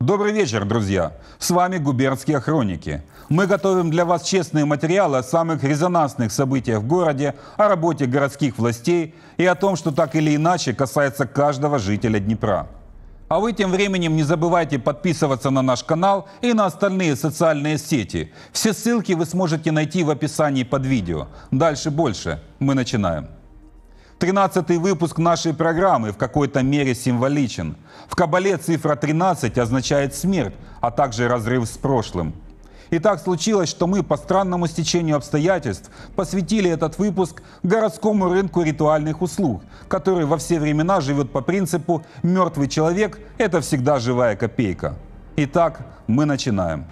Добрый вечер, друзья! С вами «Губернские хроники». Мы готовим для вас честные материалы о самых резонансных событиях в городе, о работе городских властей и о том, что так или иначе касается каждого жителя Днепра. А вы тем временем не забывайте подписываться на наш канал и на остальные социальные сети. Все ссылки вы сможете найти в описании под видео. Дальше больше. Мы начинаем. 13-й выпуск нашей программы в какой-то мере символичен. В кабале цифра 13 означает смерть, а также разрыв с прошлым. И так случилось, что мы по странному стечению обстоятельств посвятили этот выпуск городскому рынку ритуальных услуг, который во все времена живет по принципу «мертвый человек – это всегда живая копейка». Итак, мы начинаем.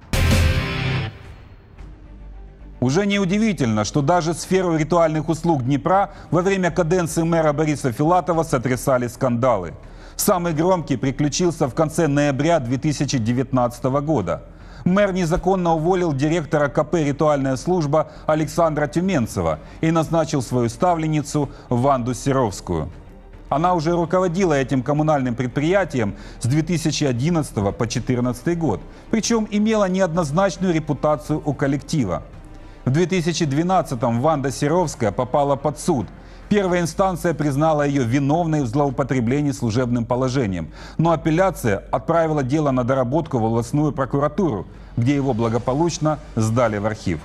Уже неудивительно, что даже сферу ритуальных услуг Днепра во время каденции мэра Бориса Филатова сотрясали скандалы. Самый громкий приключился в конце ноября 2019 года. Мэр незаконно уволил директора КП «Ритуальная служба» Александра Тюменцева и назначил свою ставленницу Ванду Серовскую. Она уже руководила этим коммунальным предприятием с 2011 по 2014 год, причем имела неоднозначную репутацию у коллектива. В 2012-м Ванда Серовская попала под суд. Первая инстанция признала ее виновной в злоупотреблении служебным положением, но апелляция отправила дело на доработку в областную прокуратуру, где его благополучно сдали в архив.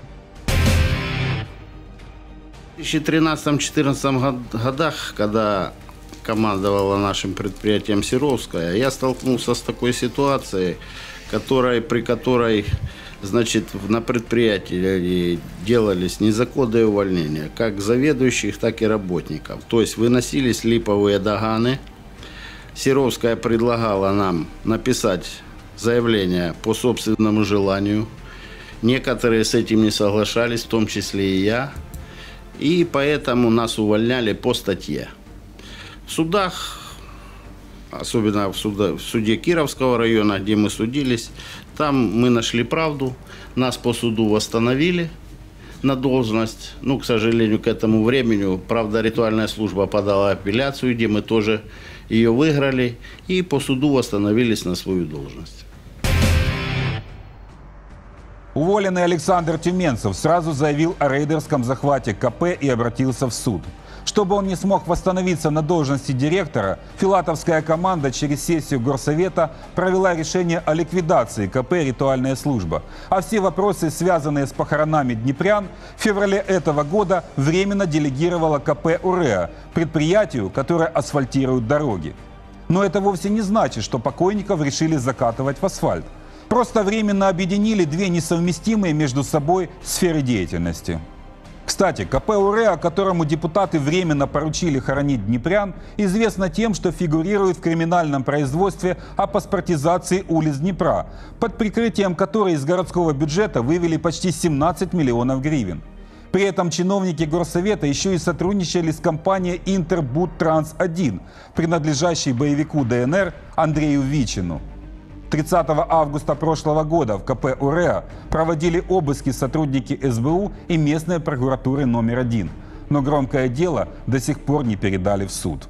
В 2013-2014 годах, когда командовала нашим предприятием Серовская, я столкнулся с такой ситуацией, при которой значит, на предприятии делались незаконные увольнения, как заведующих, так и работников. То есть выносились липовые доганы. Серовская предлагала нам написать заявление по собственному желанию. Некоторые с этим не соглашались, в том числе и я. И поэтому нас увольняли по статье. В судах, особенно в суде Кировского района, где мы судились, там мы нашли правду, нас по суду восстановили на должность. Ну, к сожалению, к этому времени, правда, ритуальная служба подала апелляцию, где мы тоже ее выиграли, и по суду восстановились на свою должность. Уволенный Александр Тюменцев сразу заявил о рейдерском захвате КП и обратился в суд. Чтобы он не смог восстановиться на должности директора, филатовская команда через сессию горсовета провела решение о ликвидации КП «Ритуальная служба». А все вопросы, связанные с похоронами днепрян, в феврале этого года временно делегировала КП «УРЭА», предприятию, которое асфальтирует дороги. Но это вовсе не значит, что покойников решили закатывать в асфальт. Просто временно объединили две несовместимые между собой сферы деятельности. Кстати, КП «УРЭА», которому депутаты временно поручили хоронить днепрян, известно тем, что фигурирует в криминальном производстве о паспортизации улиц Днепра, под прикрытием которой из городского бюджета вывели почти 17 миллионов гривен. При этом чиновники горсовета еще и сотрудничали с компанией «Интербудтранс-1», принадлежащей боевику ДНР Андрею Вичину. 30 августа прошлого года в КП «УРЭА» проводили обыски сотрудники СБУ и местной прокуратуры номер 1. Но громкое дело до сих пор не передали в суд.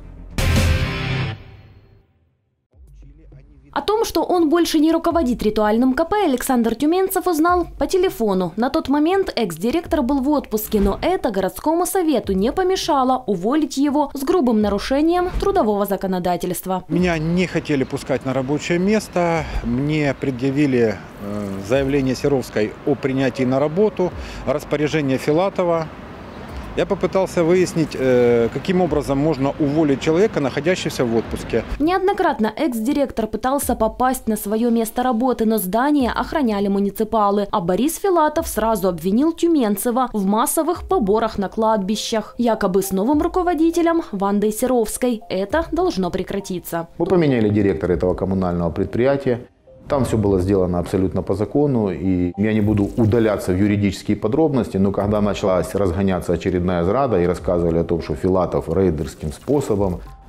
О том, что он больше не руководит ритуальным КП, Александр Тюменцев узнал по телефону. На тот момент экс-директор был в отпуске, но это городскому совету не помешало уволить его с грубым нарушением трудового законодательства. Меня не хотели пускать на рабочее место. Мне предъявили заявление Серовской о принятии на работу, распоряжение Филатова. Я попытался выяснить, каким образом можно уволить человека, находящегося в отпуске. Неоднократно экс-директор пытался попасть на свое место работы, но здание охраняли муниципалы. А Борис Филатов сразу обвинил Тюменцева в массовых поборах на кладбищах. Якобы с новым руководителем Вандой Серовской это должно прекратиться. Мы поменяли директора этого коммунального предприятия. Там все было сделано абсолютно по закону, и я не буду удаляться в юридические подробности, но когда началась разгоняться очередная зрада и рассказывали о том, что Филатов рейдерским способом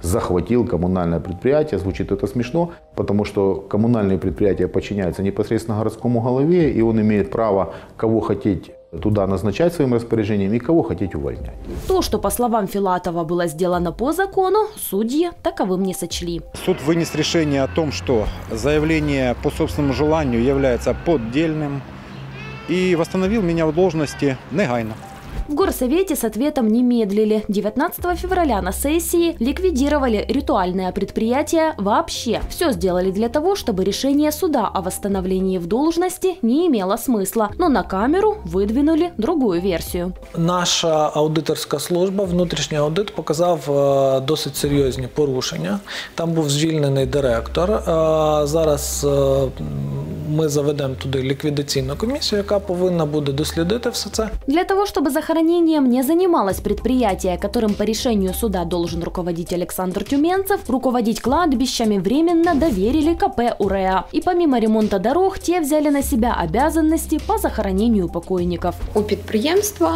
захватил коммунальное предприятие. Звучит это смешно, потому что коммунальные предприятия подчиняются непосредственно городскому голове, и он имеет право кого хотеть туда назначать своим распоряжением и кого хотеть увольнять. То, что, по словам Филатова, было сделано по закону, судьи таковым не сочли. Суд вынес решение о том, что заявление по собственному желанию является поддельным, и восстановил меня в должности негайно. В горсовете с ответом не медлили. 19 февраля на сессии ликвидировали ритуальное предприятие вообще. Все сделали для того, чтобы решение суда о восстановлении в должности не имело смысла. Но на камеру выдвинули другую версію. Наша аудиторська служба, внутрішній аудит, показав досить серйозні порушення. Там був звільнений директор. Зараз ми заведемо туди ліквідаційну комісію, яка повинна буде дослідити все це. Для того, чтобы захоронением не занималось предприятие, которым по решению суда должен руководить Александр Тюменцев, руководить кладбищами временно доверили КП УРЭА. И помимо ремонта дорог, те взяли на себя обязанности по захоронению покойников. У підприємства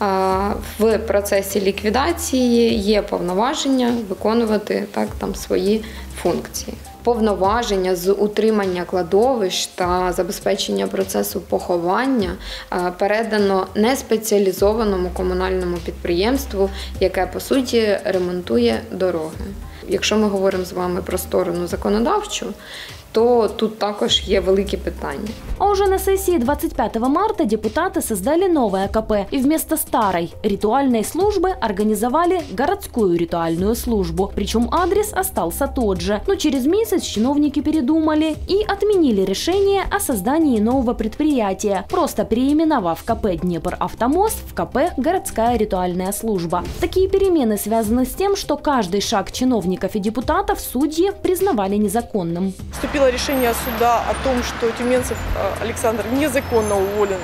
в процесі ліквідації є повноваження виконувати свої функції. Повноваження з утримання кладовищ та забезпечення процесу поховання передано неспеціалізованому комунальному підприємству, яке, по суті, ремонтує дороги. Якщо ми говоримо з вами про сторону законодавчу, то тут також є великі питання. А уже на сессии 25 марта депутаты создали новое КП и вместо старой ритуальной службы организовали городскую ритуальную службу. Причем адрес остался тот же. Но через месяц чиновники передумали и отменили решение о создании нового предприятия, просто переименовав КП «Днепр-Автомост» в КП «Городская ритуальная служба». Такие перемены связаны с тем, что каждый шаг чиновников и депутатов судьи признавали незаконным. Вступило решение суда о том, что Тюменцев Александр незаконно уволен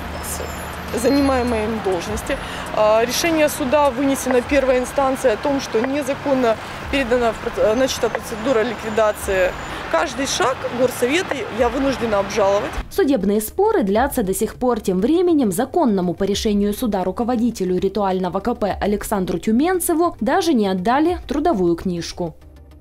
с занимаемой им должности. Решение суда вынесено первой инстанцией о том, что незаконно начата процедура ликвидации. Каждый шаг горсовета я вынуждена обжаловать. Судебные споры длятся до сих пор. Тем временем законному по решению суда руководителю ритуального КП Александру Тюменцеву даже не отдали трудовую книжку.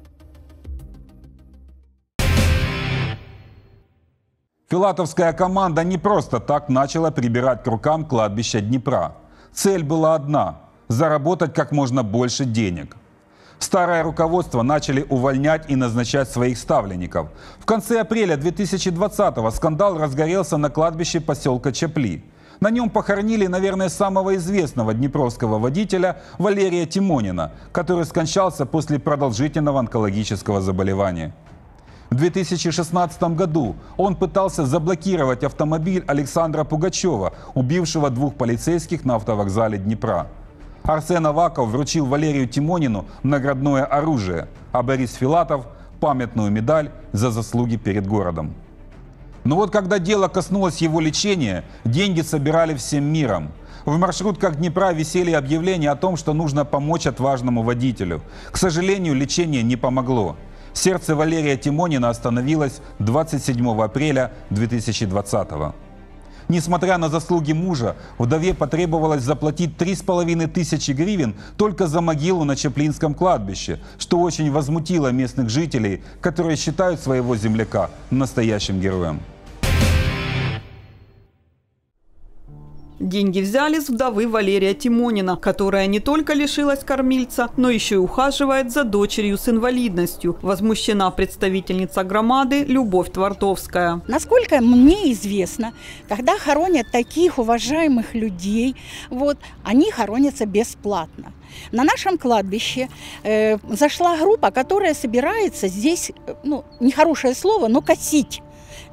Филатовская команда не просто так начала прибирать к рукам кладбища Днепра. Цель была одна – заработать как можно больше денег. Старое руководство начали увольнять и назначать своих ставленников. В конце апреля 2020-го скандал разгорелся на кладбище поселка Чапли. На нем похоронили, наверное, самого известного днепровского водителя Валерия Тимонина, который скончался после продолжительного онкологического заболевания. В 2016 году он пытался заблокировать автомобиль Александра Пугачева, убившего 2 полицейских на автовокзале Днепра. Арсен Аваков вручил Валерию Тимонину наградное оружие, а Борис Филатов – памятную медаль за заслуги перед городом. Но вот когда дело коснулось его лечения, деньги собирали всем миром. В маршрутках Днепра висели объявления о том, что нужно помочь отважному водителю. К сожалению, лечение не помогло. Сердце Валерия Тимонина остановилось 27 апреля 2020-го. Несмотря на заслуги мужа, вдове потребовалось заплатить 3500 гривен только за могилу на Чаплинском кладбище, что очень возмутило местных жителей, которые считают своего земляка настоящим героем. Деньги взяли с вдовы Валерия Тимонина, которая не только лишилась кормильца, но еще и ухаживает за дочерью с инвалидностью. Возмущена представительница громады Любовь Твардовская. Насколько мне известно, когда хоронят таких уважаемых людей, они хоронятся бесплатно. На нашем кладбище зашла группа, которая собирается здесь, нехорошее слово, но косить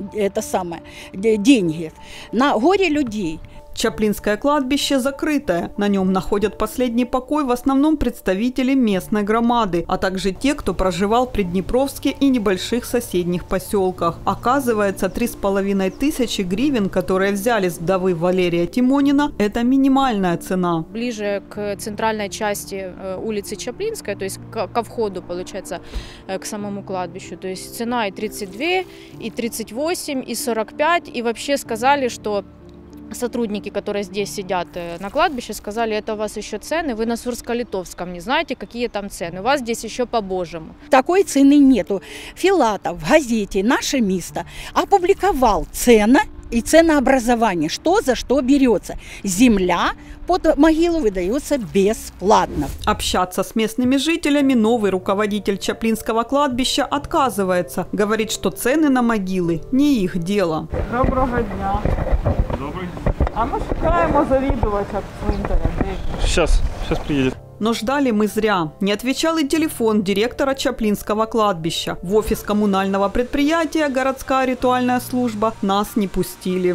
деньги на горе людей. Чаплинское кладбище закрытое. На нем находят последний покой в основном представители местной громады, а также те, кто проживал в Приднепровске и небольших соседних поселках. Оказывается, 3500 гривен, которые взяли с вдовы Валерия Тимонина, это минимальная цена. Ближе к центральной части улицы Чаплинской, то есть ко входу, получается, к самому кладбищу. То есть цена и 32, и 38, и 45, и вообще сказали, что сотрудники, которые здесь сидят на кладбище, сказали, это у вас еще цены, вы на Сурско-Литовском не знаете, какие там цены, у вас здесь еще по-божьему. Такой цены нету. Филатов в газете «Наше место» опубликовал цены и ценообразование, что за что берется. Земля под могилу выдается бесплатно. Общаться с местными жителями новый руководитель Чаплинского кладбища отказывается. Говорит, что цены на могилы не их дело. Доброго дня. Добрый. А мы шукаємо завідувача цвинтаря. Сейчас приедет. Но ждали мы зря. Не отвечал и телефон директора Чаплинского кладбища. В офис коммунального предприятия «Городская ритуальная служба» нас не пустили.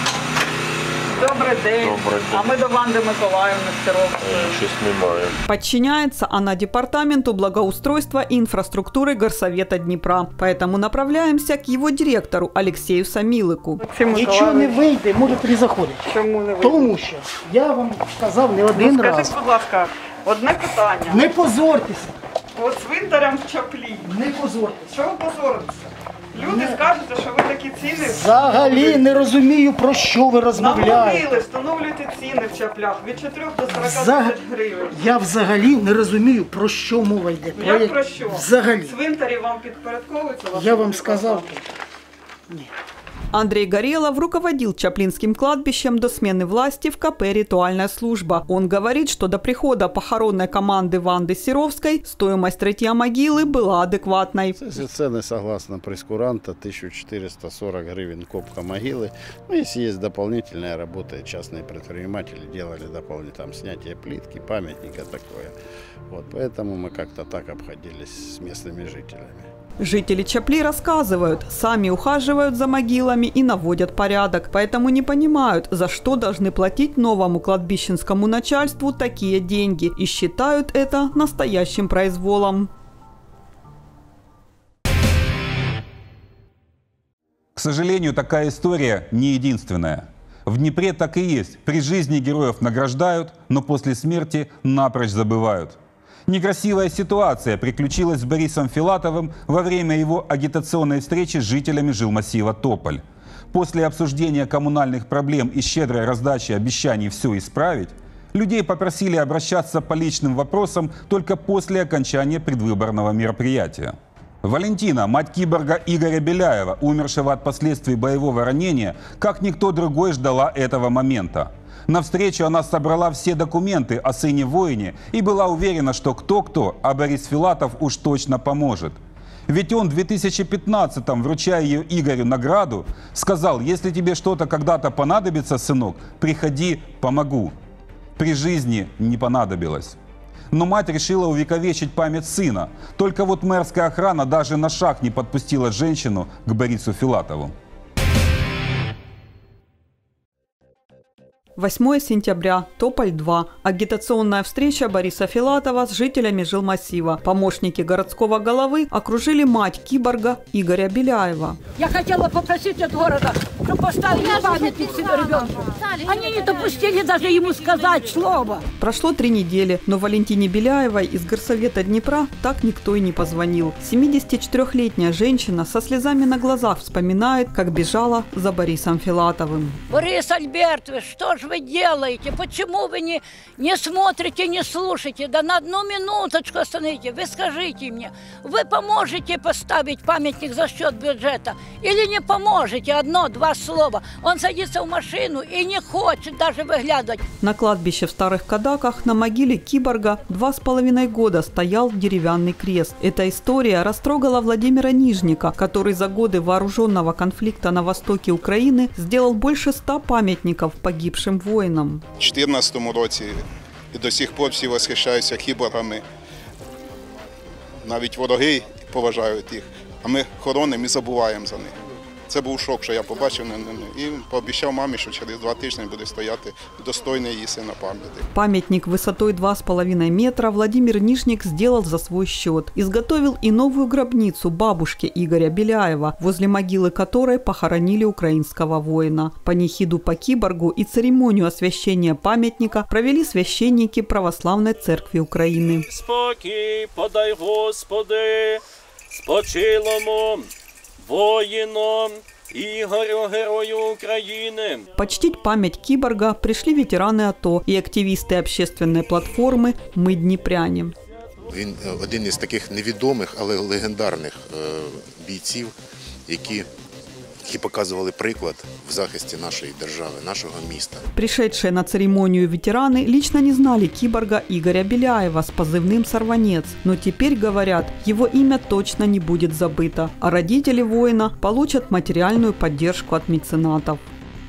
Добрий день. Добрий день. А ми до Ванди Миколаївни Сировської. Щось немає. Подчиняется она департаменту благоустройства и инфраструктуры Горсовета Днепра. Поэтому направляемся к его директору Алексею Самилику. Нічого не вийде, можете не заходити. Чому не вийде? Тому що я вам сказав не один раз. Скажіть, будь ласка, одне питання. Не позортеся. От цвинтарям в Чаплі. Не позортеся. Що ви позоритеся? Люди скажуть, що ви такі ціни... Взагалі не розумію, про що ви розмовляєте. Намовили, встановлюєте ціни в Чаплях від 4 до 40 тисяч гривень. Я взагалі не розумію, про що мова йде. Як про що? Взагалі. Цвинтарі вам підпорядковуються? Я вам сказав. Ні. Андрей Горелов руководил Чаплинским кладбищем до смены власти в КП «Ритуальная служба». Он говорит, что до прихода похоронной команды Ванды Серовской стоимость рытья могилы была адекватной. Цены, согласно прейскуранта, 1440 гривен копка могилы. Ну, если есть дополнительная работа, частные предприниматели делали дополнительно, там, снятие плитки, памятника такое. Вот, поэтому мы как-то так обходились с местными жителями. Жители Чапли рассказывают, сами ухаживают за могилами и наводят порядок, поэтому не понимают, за что должны платить новому кладбищенскому начальству такие деньги, и считают это настоящим произволом. К сожалению, такая история не единственная. В Днепре так и есть. При жизни героев награждают, но после смерти напрочь забывают. Некрасивая ситуация приключилась с Борисом Филатовым во время его агитационной встречи с жителями жилмассива Тополь. После обсуждения коммунальных проблем и щедрой раздачи обещаний все исправить, людей попросили обращаться по личным вопросам только после окончания предвыборного мероприятия. Валентина, мать киборга Игоря Беляева, умершего от последствий боевого ранения, как никто другой ждала этого момента. На встречу она собрала все документы о сыне-воине и была уверена, что кто-кто, а Борис Филатов уж точно поможет. Ведь он в 2015-м, вручая ее Игорю награду, сказал: если тебе что-то когда-то понадобится, сынок, приходи, помогу. При жизни не понадобилось. Но мать решила увековечить память сына. Только вот мэрская охрана даже на шаг не подпустила женщину к Борису Филатову. 8 сентября, Тополь-2. Агитационная встреча Бориса Филатова с жителями жилмассива. Помощники городского головы окружили мать киборга Игоря Беляева. Я хотела попросить от города, чтобы поставили памятник ребенку. Они не допустили даже ему сказать слово. Прошло 3 недели, но Валентине Беляевой из Горсовета Днепра так никто и не позвонил. 74-летняя женщина со слезами на глазах вспоминает, как бежала за Борисом Филатовым. Борис Альбертович, что же вы делаете? Почему вы не смотрите, не слушаете? Да на одну минуточку остановите. Вы скажите мне, вы поможете поставить памятник за счет бюджета? Или не поможете? 1-2 слова. Он садится в машину и не хочет даже выглядывать. На кладбище в Старых Кадаках на могиле киборга 2,5 года стоял деревянный крест. Эта история растрогала Владимира Нижника, который за годы вооруженного конфликта на востоке Украины сделал больше 100 памятников погибшим воїнам. У 2014 році і до сих пор всі восхищаються кіборгами. Навіть вороги поважають їх, а ми хоронимо і забуваємо за них. Це був шок, що я побачив і пообіцяв мамі, що через 2 тижні буде стояти достойний її сина пам'ятник. Памятник высотой 2,5 метра Владимир Нижник сделал за свой счет. Изготовил и новую гробницу бабушке Игоря Беляева, возле могилы которой похоронили украинского воина. Панихиду по киборгу и церемонию освящения памятника провели священники Православной Церкви Украины. Спокій подай, Господи, спочилому воїном Ігорю, герою України. Почтить память киборга пришли ветераны АТО и активисты общественной платформы «Мы днепряне». Він один із таких невідомих, але легендарних бійців, які показували приклад в захисті нашої держави, нашого міста. Пришедшие на церемонию ветераны лично не знали киборга Игоря Беляева с позывным «Сорванец», но теперь, говорят, его имя точно не будет забыто, а родители воина получат материальную поддержку от меценатов.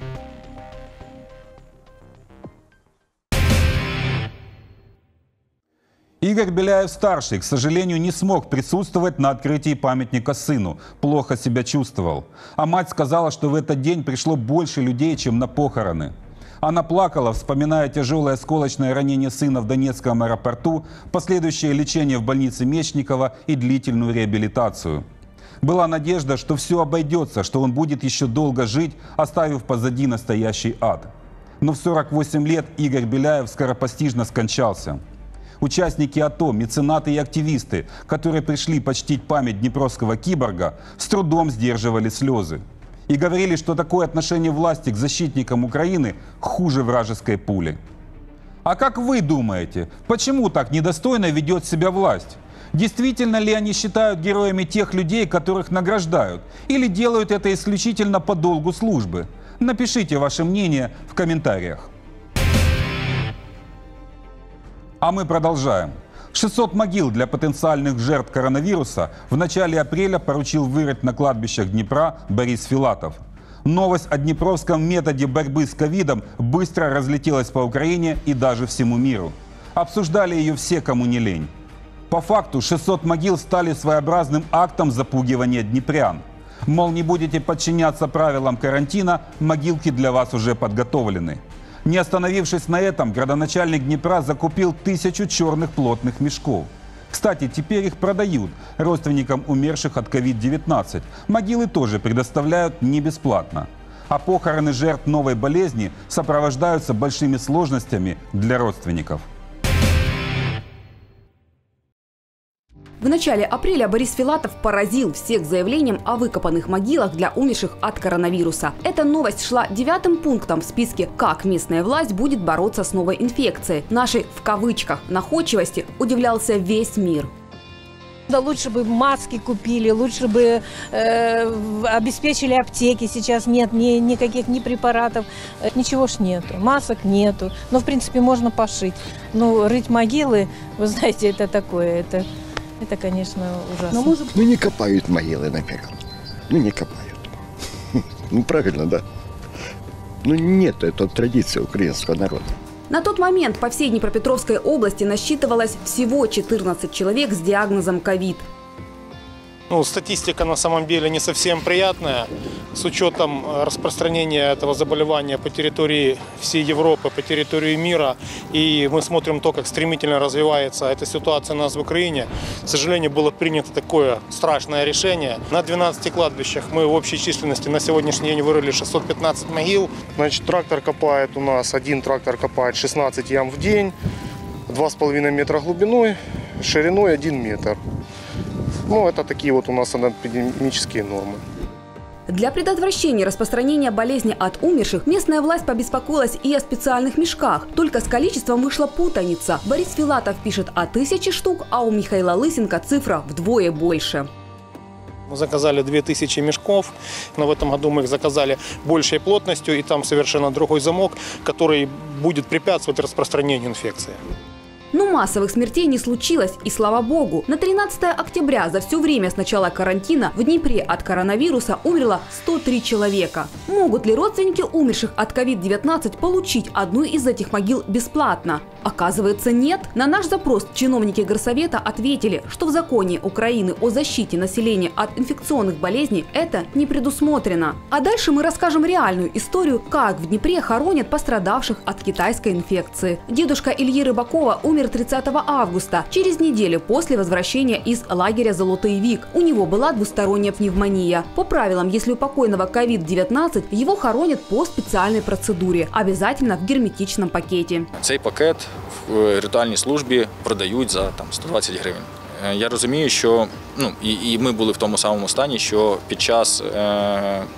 Игорь Беляев-старший, к сожалению, не смог присутствовать на открытии памятника сыну. Плохо себя чувствовал. А мать сказала, что в этот день пришло больше людей, чем на похороны. Она плакала, вспоминая тяжелое осколочное ранение сына в Донецком аэропорту, последующее лечение в больнице Мечникова и длительную реабилитацию. Была надежда, что все обойдется, что он будет еще долго жить, оставив позади настоящий ад. Но в 48 лет Игорь Беляев скоропостижно скончался. Участники АТО, меценаты и активисты, которые пришли почтить память днепровского киборга, с трудом сдерживали слезы. И говорили, что такое отношение власти к защитникам Украины хуже вражеской пули. А как вы думаете, почему так недостойно ведет себя власть? Действительно ли они считают героями тех людей, которых награждают? Или делают это исключительно по долгу службы? Напишите ваше мнение в комментариях. А мы продолжаем. 600 могил для потенциальных жертв коронавируса в начале апреля поручил вырыть на кладбищах Днепра Борис Филатов. Новость о днепровском методе борьбы с ковидом быстро разлетелась по Украине и даже всему миру. Обсуждали ее все, кому не лень. По факту 600 могил стали своеобразным актом запугивания днепрян. Мол, не будете подчиняться правилам карантина, могилки для вас уже подготовлены. Не остановившись на этом, градоначальник Днепра закупил 1000 черных плотных мешков. Кстати, теперь их продают родственникам умерших от COVID-19. Могилы тоже предоставляют не бесплатно. А похороны жертв новой болезни сопровождаются большими сложностями для родственников. В начале апреля Борис Филатов поразил всех заявлением о выкопанных могилах для умерших от коронавируса. Эта новость шла 9-м пунктом в списке «Как местная власть будет бороться с новой инфекцией». Нашей, в кавычках, находчивости удивлялся весь мир. Да лучше бы маски купили, лучше бы обеспечили аптеки. Сейчас нет никаких ни препаратов, ничего ж нету, масок нету. Но в принципе можно пошить. Но рыть могилы, вы знаете, это такое, это, конечно, ужасно. Ну, не копают могилы, например. Ну, не копают. Ну, правильно, да. Ну, нет, это традиция украинского народа. На тот момент по всей Днепропетровской области насчитывалось всего 14 человек с диагнозом ковид. Ну, статистика на самом деле не совсем приятная. С учетом распространения этого заболевания по территории всей Европы, по территории мира. И мы смотрим то, как стремительно развивается эта ситуация у нас в Украине. К сожалению, было принято такое страшное решение. На 12 кладбищах мы в общей численности на сегодняшний день вырыли 615 могил. Значит, трактор копает у нас, один трактор копает 16 ям в день, 2,5 метра глубиной, шириной 1 метр. Ну, это такие вот у нас анатомические нормы. Для предотвращения распространения болезни от умерших местная власть побеспокоилась и о специальных мешках. Только с количеством вышла путаница. Борис Филатов пишет о 1000 штук, а у Михаила Лысенко цифра вдвое больше. Мы заказали 2000 мешков, но в этом году мы их заказали большей плотностью, и там совершенно другой замок, который будет препятствовать распространению инфекции. Но массовых смертей не случилось, и слава богу. На 13 октября за все время с начала карантина в Днепре от коронавируса умерло 103 человека. Могут ли родственники умерших от COVID-19 получить одну из этих могил бесплатно? Оказывается, нет. На наш запрос чиновники Горсовета ответили, что в законе Украины о защите населения от инфекционных болезней это не предусмотрено. А дальше мы расскажем реальную историю, как в Днепре хоронят пострадавших от китайской инфекции. Дедушка Ильи Рыбакова умер 30 августа, через неделю после возвращения из лагеря «Золотый век». У него была двусторонняя пневмония. По правилам, если у покойного COVID-19, его хоронят по специальной процедуре, обязательно в герметичном пакете. Цей пакет в ритуальній службі продають за 120 гривень. Я розумію, що і ми були в тому самому стані, що під час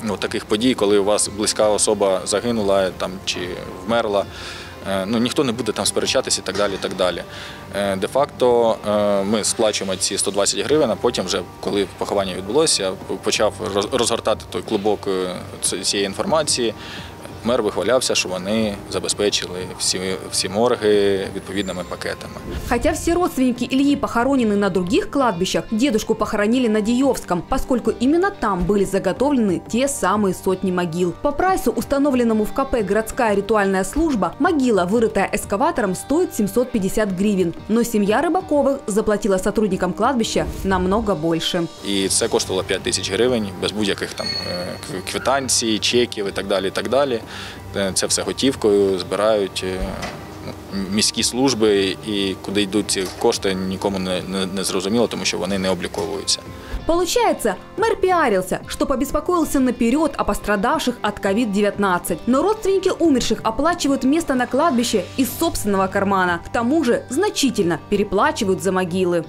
таких подій, коли у вас близька особа загинула там, чи вмерла. Ніхто не буде там сперечатися і так далі, і так далі. Де-факто ми сплачуємо ці 120 гривень, а потім вже, коли поховання відбулося, я почав розгортати той клубок цієї інформації. Мер вихвалявся, что они забезпечили все морги відповідними пакетами. Хотя все родственники Ильи похоронены на других кладбищах, дедушку похоронили на Диевском, поскольку именно там были заготовлены те самые сотни могил. По прайсу, установленному в КП «Городская ритуальная служба», могила, вырытая эскаватором, стоит 750 гривен. Но семья Рыбаковых заплатила сотрудникам кладбища намного больше. І це коштувало 5 тисяч гривень, без будь-яких там квитанцій, чеків і так далі, і так далі. Це все готівкою збирають міські служби, і куди йдуть ці кошти, нікому не зрозуміло, тому що вони не обліковуються. Получается, мэр пиарился, что побеспокоился наперед о пострадавших от COVID-19. Но родственники умерших оплачивают место на кладбище из собственного кармана. К тому же значительно переплачивают за могилы.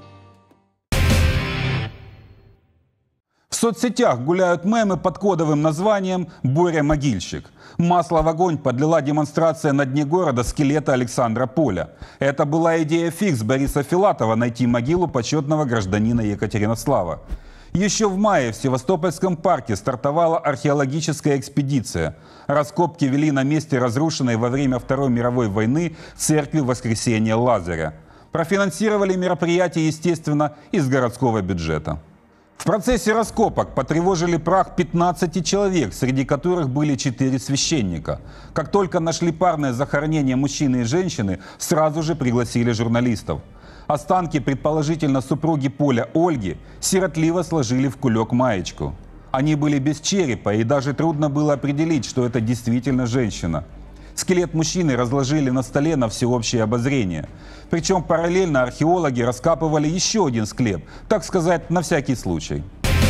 В соцсетях гуляют мемы под кодовым названием «Боря-могильщик». Масло в огонь подлила демонстрация на дне города скелета Александра Поля. Это была идея фикс Бориса Филатова найти могилу почетного гражданина Екатеринослава. Еще в мае в Севастопольском парке стартовала археологическая экспедиция. Раскопки вели на месте разрушенной во время Второй мировой войны церкви Воскресения Лазаря. Профинансировали мероприятие, естественно, из городского бюджета. В процессе раскопок потревожили прах 15 человек, среди которых были 4 священника. Как только нашли парное захоронение мужчины и женщины, сразу же пригласили журналистов. Останки, предположительно, супруги Поля Ольги сиротливо сложили в кулек-маечку. Они были без черепа, и даже трудно было определить, что это действительно женщина. Скелет мужчины разложили на столе на всеобщее обозрение. Причем параллельно археологи раскапывали еще один склеп, так сказать, на всякий случай.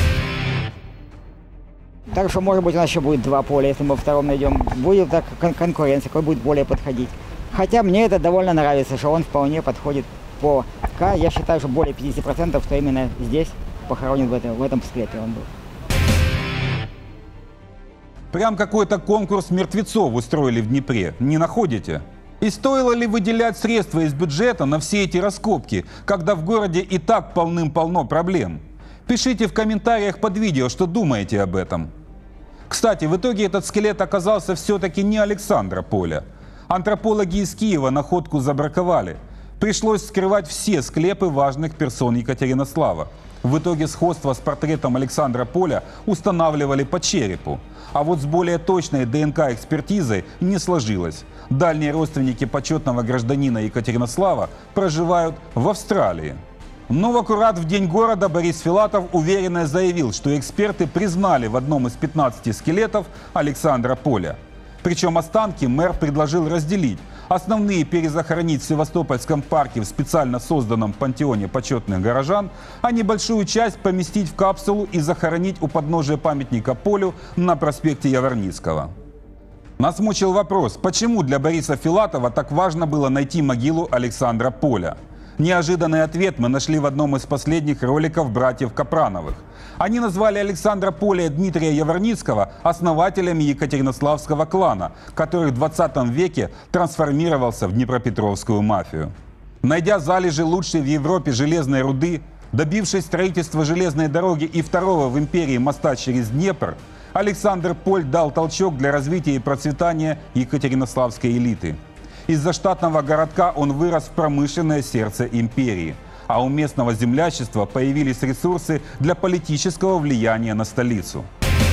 Так что, может быть, у нас еще будет 2 поля, если мы втором найдем. Будет так конкуренция, какой будет более подходить. Хотя мне это довольно нравится, что он вполне подходит по К. Я считаю, что более 50%, что именно здесь похоронен в этом склепе он был. Прям какой-то конкурс мертвецов устроили в Днепре, не находите? И стоило ли выделять средства из бюджета на все эти раскопки, когда в городе и так полным-полно проблем? Пишите в комментариях под видео, что думаете об этом. Кстати, в итоге этот скелет оказался все-таки не Александра Поля. Антропологи из Киева находку забраковали. Пришлось скрывать все склепы важных персон Екатеринослава. В итоге сходство с портретом Александра Поля устанавливали по черепу. А вот с более точной ДНК-экспертизой не сложилось. Дальние родственники почетного гражданина Екатеринослава проживают в Австралии. Но аккурат в день города Борис Филатов уверенно заявил, что эксперты признали в одном из 15 скелетов Александра Поля. Причем останки мэр предложил разделить. Основные перезахоронить в Севастопольском парке в специально созданном пантеоне почетных горожан, а небольшую часть поместить в капсулу и захоронить у подножия памятника Полю на проспекте Яворницкого. Нас мучил вопрос, почему для Бориса Филатова так важно было найти могилу Александра Поля. Неожиданный ответ мы нашли в одном из последних роликов братьев Капрановых. Они назвали Александра Поля и Дмитрия Яворницкого основателями Екатеринославского клана, который в 20 веке трансформировался в днепропетровскую мафию. Найдя залежи лучшей в Европе железной руды, добившись строительства железной дороги и второго в империи моста через Днепр, Александр Поль дал толчок для развития и процветания екатеринославской элиты. Из-за штатного городка он вырос в промышленное сердце империи, а у местного землячества появились ресурсы для политического влияния на столицу.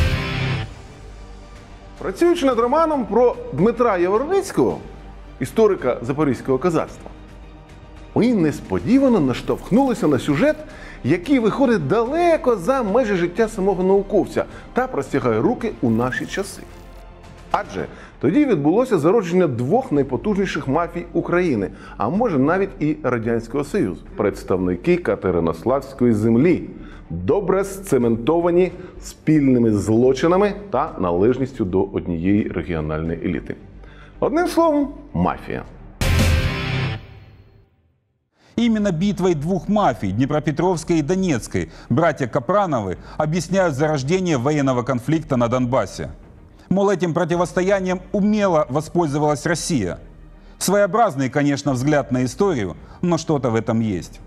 Працюючи над романом про Дмитра Яворницького, історика запорізького козацтва, ми несподівано наштовхнулися на сюжет, який виходить далеко за межі життя самого науковця та простягає руки у наші часи. Адже тоді відбулося зародження 2 найпотужніших мафій України, а може навіть і Радянського Союзу. Представники Катеринославської землі, добре сцементовані спільними злочинами та належністю до однієї регіональної еліти. Одним словом, мафія. Именно битвой двух мафий, Днепропетровской и Донецкой, братья Капрановы объясняют зарождение военного конфликта на Донбассе. Мол, этим противостоянием умело воспользовалась Россия. Своеобразный, конечно, взгляд на историю, но что-то в этом есть.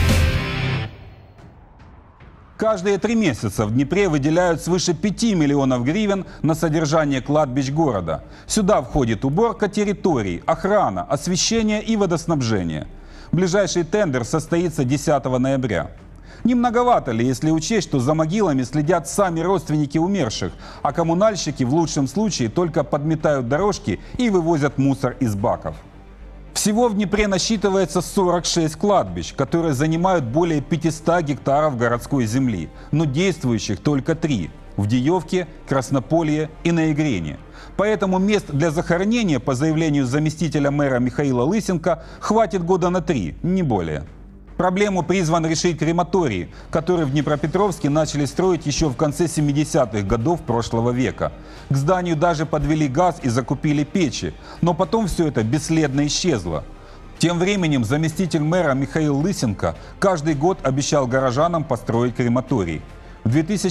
Каждые 3 месяца в Днепре выделяют свыше 5 миллионов гривен на содержание кладбищ города. Сюда входит уборка территорий, охрана, освещение и водоснабжение. Ближайший тендер состоится 10 ноября. Не многовато ли, если учесть, что за могилами следят сами родственники умерших, а коммунальщики в лучшем случае только подметают дорожки и вывозят мусор из баков? Всего в Днепре насчитывается 46 кладбищ, которые занимают более 500 гектаров городской земли, но действующих только 3 – в Диевке, Краснополье и на Игрене. Поэтому мест для захоронения, по заявлению заместителя мэра Михаила Лысенко, хватит года на 3, не более. Проблему призван решить крематорий, который в Днепропетровске начали строить еще в конце 70-х годов прошлого века. К зданию даже подвели газ и закупили печи, но потом все это бесследно исчезло. Тем временем заместитель мэра Михаил Лысенко каждый год обещал горожанам построить крематорий. В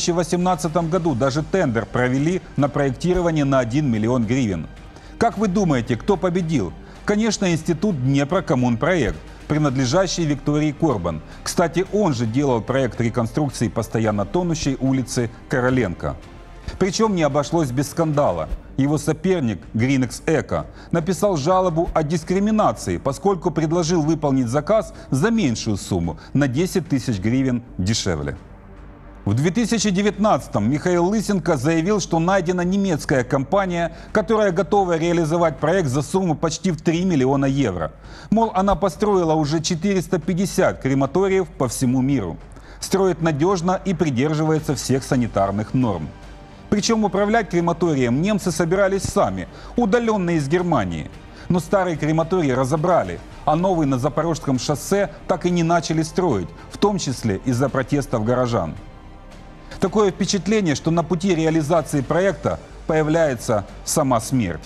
2018 году даже тендер провели на проектирование на 1 миллион гривен. Как вы думаете, кто победил? Конечно, институт Днепрокоммунпроект, принадлежащий Виктории Корбан. Кстати, он же делал проект реконструкции постоянно тонущей улицы Короленко. Причем не обошлось без скандала. Его соперник, Гринекс Эко, написал жалобу о дискриминации, поскольку предложил выполнить заказ за меньшую сумму, на 10 тысяч гривен дешевле. В 2019-м Михаил Лысенко заявил, что найдена немецкая компания, которая готова реализовать проект за сумму почти в 3 миллиона евро. Мол, она построила уже 450 крематориев по всему миру. Строит надежно и придерживается всех санитарных норм. Причем управлять крематорием немцы собирались сами, удаленно из Германии. Но старый крематорий разобрали, а новый на Запорожском шоссе так и не начали строить, в том числе из-за протестов горожан. Такое впечатление, что на пути реализации проекта появляется сама смерть.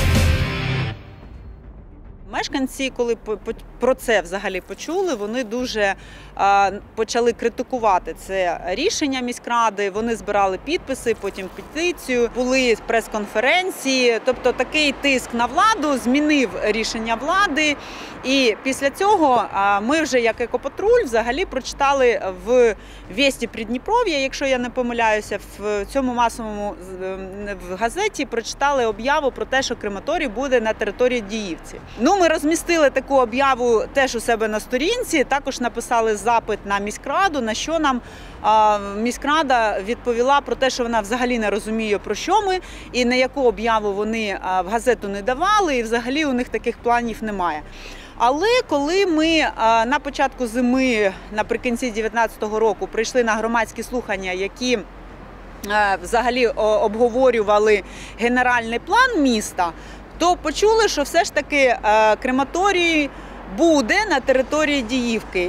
Мешканці, коли про це взагалі почули, вони дуже почали критикувати це рішення міськради. Вони збирали підписи, потім петицію, були прес-конференції. Тобто такий тиск на владу змінив рішення влади. І після цього ми вже як екопатруль взагалі прочитали в «Вєсті Придніпров'я», якщо я не помиляюся, в цьому масовому в газеті прочитали об'яву про те, що крематорій буде на території Діївці. Ми розмістили таку об'яву теж у себе на сторінці, також написали запит на міськраду, на що нам міськрада відповіла про те, що вона взагалі не розуміє, про що ми, і на яку об'яву вони в газету не давали, і взагалі у них таких планів немає. Але коли ми на початку зими, наприкінці 2019 року, прийшли на громадські слухання, які взагалі обговорювали генеральний план міста, то почули, що все ж таки крематорій буде на території Діївки.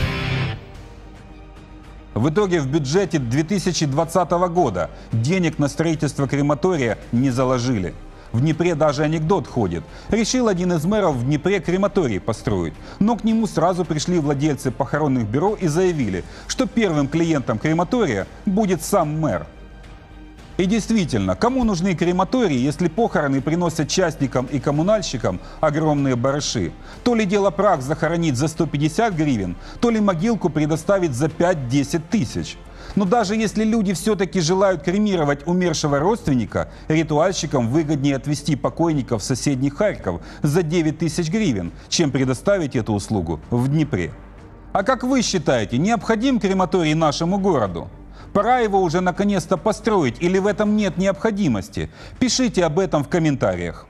В итоге в бюджете 2020 года денег на строительство крематория не заложили. В Днепре даже анекдот ходит. Решил один из мэров в Днепре крематорий построить. Но к нему сразу пришли владельцы похоронных бюро и заявили, что первым клиентом крематория будет сам мэр. И действительно, кому нужны крематории, если похороны приносят частникам и коммунальщикам огромные барыши? То ли дело прах захоронить за 150 гривен, то ли могилку предоставить за 5-10 тысяч. Но даже если люди все-таки желают кремировать умершего родственника, ритуальщикам выгоднее отвезти покойника в соседний Харьков за 9 тысяч гривен, чем предоставить эту услугу в Днепре. А как вы считаете, необходим крематорий нашему городу? Пора его уже наконец-то построить или в этом нет необходимости? Пишите об этом в комментариях.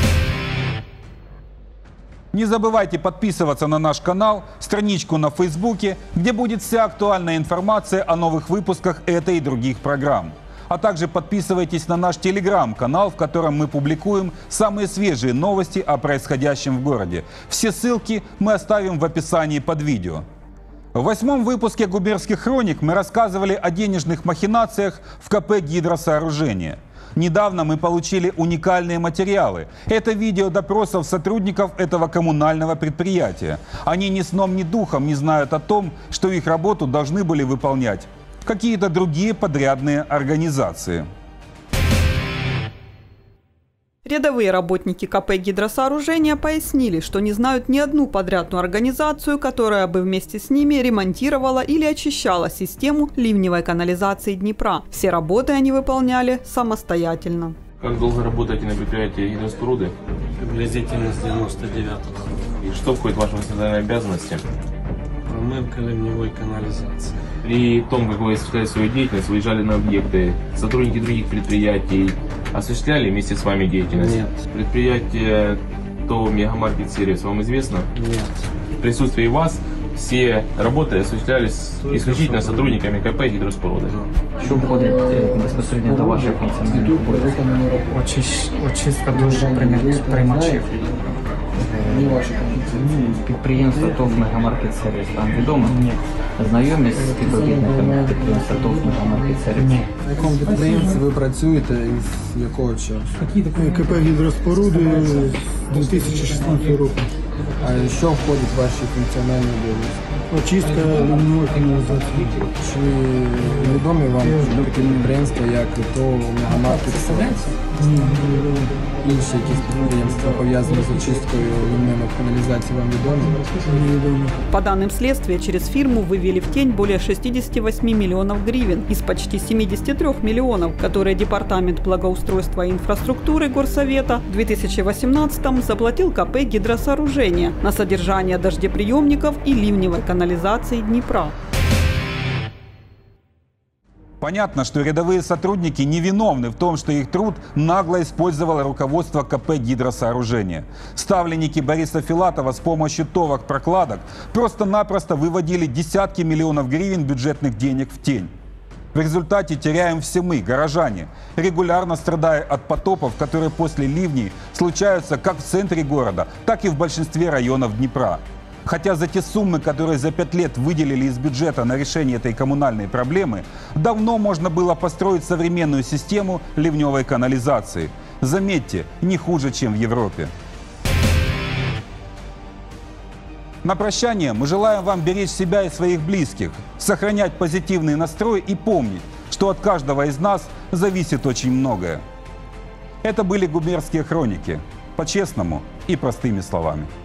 Не забывайте подписываться на наш канал, страничку на Фейсбуке, где будет вся актуальная информация о новых выпусках этой и других программ. А также подписывайтесь на наш телеграм-канал, в котором мы публикуем самые свежие новости о происходящем в городе. Все ссылки мы оставим в описании под видео. В 8-м выпуске «Губернских хроник» мы рассказывали о денежных махинациях в КП «Гидросооружение». Недавно мы получили уникальные материалы. Это видео допросов сотрудников этого коммунального предприятия. Они ни сном, ни духом не знают о том, что их работу должны были выполнять какие-то другие подрядные организации. Рядовые работники КП «Гидросооружения» пояснили, что не знают ни одну подрядную организацию, которая бы вместе с ними ремонтировала или очищала систему ливневой канализации Днепра. Все работы они выполняли самостоятельно. Как долго работаете на предприятии гидроспоруды? Приблизительно с 99-го. И что входит в ваши функциональные обязанности? Промывка ливневой канализации. При том, как вы осуществляли свою деятельность, выезжали на объекты, сотрудники других предприятий осуществляли вместе с вами деятельность? Нет. Предприятие ТОВ «Мегамаркет Сервис» вам известно? Нет. В присутствии вас все работы осуществлялись исключительно сотрудниками КП «Гидроспоруды». Что входит безпосередньо до ваших функціональних обов'язків? Очистка дуже приймачів. Підприємство ТОВ «Мегамаркет Сервіс» вам відомо? Ні. Знайомі з співробітниками підприємства ТОВ «Мегамаркет Сервіс»? Ні. На якому підприємстві ви працюєте і з якого часу? КП «Гідроспоруди» з 2016 року. А що входить в ваші функціональні обов'язки? Очистка ливневої каналізації. Чи відомі вам такі підприємства, як ТОВ «Мегамаркет Сервіс»? Інші якісь підприємства, пов'язані з очисткою ливневої каналізації, вам відомі? По данным следствия, через фирму вывели в тень более 68 миллионов гривен из почти 73 миллионов, которые Департамент благоустройства и инфраструктуры Горсовета в 2018-м заплатил КП «Гидросооружения» на содержание дождеприемников и ливневой канализации Днепра. Понятно, что рядовые сотрудники невиновны в том, что их труд нагло использовало руководство КП «Гидросооружения». Ставленники Бориса Филатова с помощью товок-прокладок просто-напросто выводили десятки миллионов гривен бюджетных денег в тень. В результате теряем все мы, горожане, регулярно страдая от потопов, которые после ливней случаются как в центре города, так и в большинстве районов Днепра. Хотя за те суммы, которые за 5 лет выделили из бюджета на решение этой коммунальной проблемы, давно можно было построить современную систему ливневой канализации. Заметьте, не хуже, чем в Европе. На прощание мы желаем вам беречь себя и своих близких, сохранять позитивный настрой и помнить, что от каждого из нас зависит очень многое. Это были губернские хроники, по-честному и простыми словами.